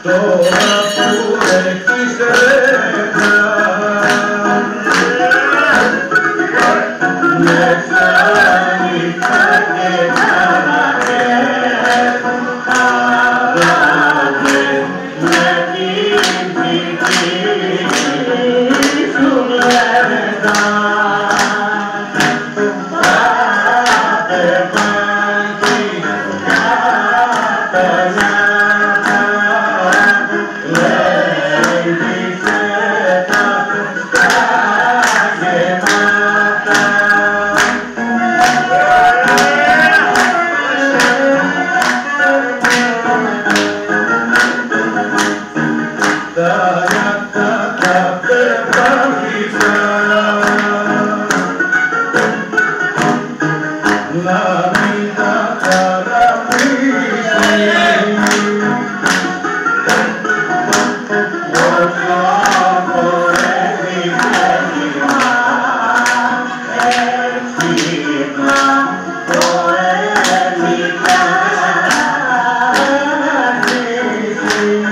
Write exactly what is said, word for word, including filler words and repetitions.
τώρα που έχεις έρθει μέσα νύχτα και χαρές χαράδες με την ψυχή σου λεπτά κάθε πάντη κάθε νιάτα λέγησε τα στα γεμάτα τα νιάτα τα πεπάθησαν να μην τα χαραπίσεις όσο χορεύει έξυπνα έξυπνα χορεύει κι αν